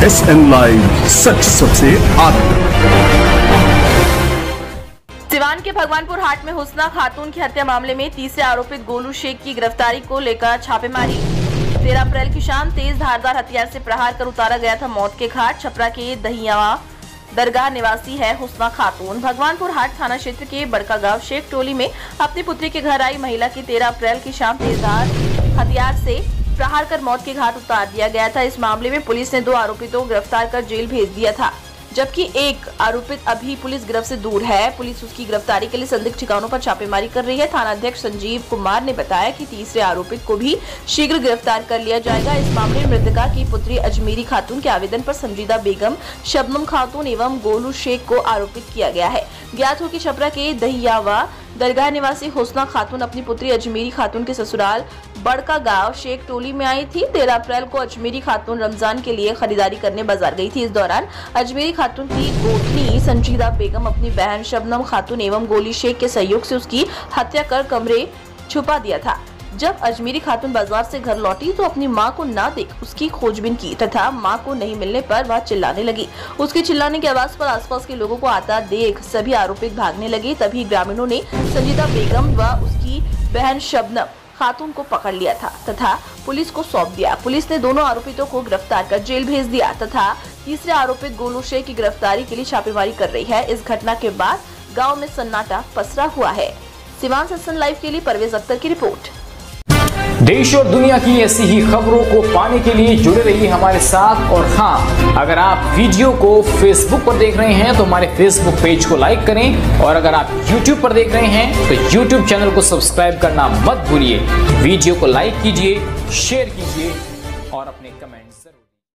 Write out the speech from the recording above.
SN live, सच सबसे आगे। सिवान के भगवानपुर हाट में हुस्ना खातून की हत्या मामले में तीसरे आरोपित गोलू शेख की गिरफ्तारी को लेकर छापेमारी। 13 अप्रैल की शाम तेज धारदार हथियार से प्रहार कर उतारा गया था मौत के घाट। छपरा के दहियावा दरगाह निवासी है हुस्ना खातून। भगवानपुर हाट थाना क्षेत्र के बड़का गांव शेख टोली में अपनी पुत्री के घर आई महिला की 13 अप्रैल की शाम तेजधार हथियार से प्रहार कर मौत के घाट उतार दिया गया था। इस मामले में पुलिस ने 2 आरोपितों को गिरफ्तार कर जेल भेज दिया था, जबकि एक आरोपित अभी पुलिस गिरफ्त से दूर है। पुलिस उसकी गिरफ्तारी के लिए संदिग्ध ठिकानों पर छापेमारी कर रही है। थाना अध्यक्ष संजीव कुमार ने बताया कि तीसरे आरोपित को भी शीघ्र गिरफ्तार कर लिया जाएगा। इस मामले में मृतका की पुत्री अजमेरी खातून के आवेदन पर संजीदा बेगम, शबनम खातून एवं गोलू शेख को आरोपित किया गया है। ज्ञात हो कि छपरा के दहियावा दरगाह निवासी हुस्ना खातून अपनी पुत्री अजमेरी खातून के ससुराल बड़का गांव शेख टोली में आई थी। 13 अप्रैल को अजमेरी खातून रमजान के लिए खरीदारी करने बाजार गई थी। इस दौरान अजमेरी खातून की गोतनी संजीदा बेगम अपनी बहन शबनम खातून एवं गोली शेख के सहयोग से उसकी हत्या कर कमरे छुपा दिया था। जब अजमेरी खातून बाजार से घर लौटी तो अपनी मां को ना देख उसकी खोजबीन की तथा मां को नहीं मिलने पर वह चिल्लाने लगी। उसके चिल्लाने की आवाज पर आसपास के लोगों को आता देख सभी आरोपित भागने लगे। तभी ग्रामीणों ने संजीदा बेगम व उसकी बहन शबनम खातून को पकड़ लिया था तथा पुलिस को सौंप दिया। पुलिस ने दोनों आरोपितों को गिरफ्तार कर जेल भेज दिया तथा तीसरे आरोपित गोलू शेख की गिरफ्तारी के लिए छापेमारी कर रही है। इस घटना के बाद गाँव में सन्नाटा पसरा हुआ है। सिवान से SN लाइव के लिए परवेज अख्तर की रिपोर्ट। देश और दुनिया की ऐसी ही खबरों को पाने के लिए जुड़े रहिए हमारे साथ। और हाँ, अगर आप वीडियो को फेसबुक पर देख रहे हैं तो हमारे फेसबुक पेज को लाइक करें, और अगर आप यूट्यूब पर देख रहे हैं तो यूट्यूब चैनल को सब्सक्राइब करना मत भूलिए। वीडियो को लाइक कीजिए, शेयर कीजिए और अपने कमेंट्स जरूर